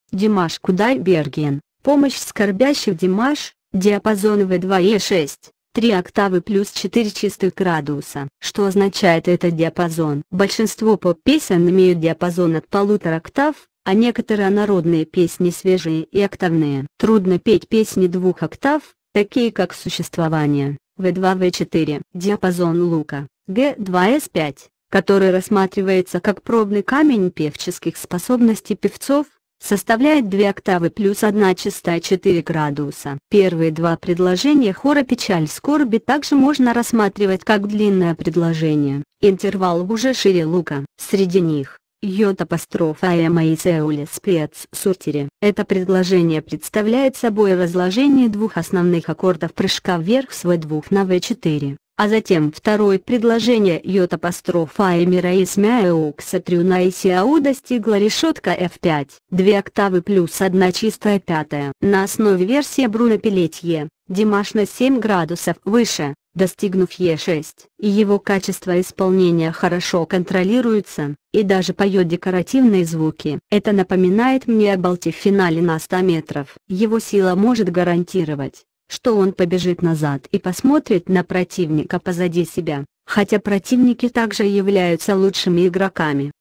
Димаш Кудайберген. Помощь скорбящих Димаш. Диапазон В2Е6. 3 октавы плюс 4 чистых градуса. Что означает этот диапазон? Большинство поп-песен имеют диапазон от 1,5 октав, а некоторые народные песни свежие и октавные. Трудно петь песни 2 октав, такие как «Существование», В2В4. Диапазон Лука, Г2С5, который рассматривается как пробный камень певческих способностей певцов, составляет 2 октавы плюс 1 чистая 4 градуса. Первые два предложения хора «Печаль скорби» также можно рассматривать как длинное предложение. Интервал уже шире Лука. Среди них J''Ама и Сеуле спец суртире. Это предложение представляет собой разложение двух основных аккордов прыжка вверх с В2 на В4. А затем второе предложение J'' Мира и Смяеукса Трюна и Сиау достигла решетка F5, 2 октавы плюс 1 чистая пятая. На основе версии Бруно Пелетье, Димаш на 7 градусов выше, достигнув Е6. И его качество исполнения хорошо контролируется, и даже поет декоративные звуки. Это напоминает мне о Балте в финале на 100 метров. Его сила может гарантировать, что он побежит назад и посмотрит на противника позади себя, хотя противники также являются лучшими игроками.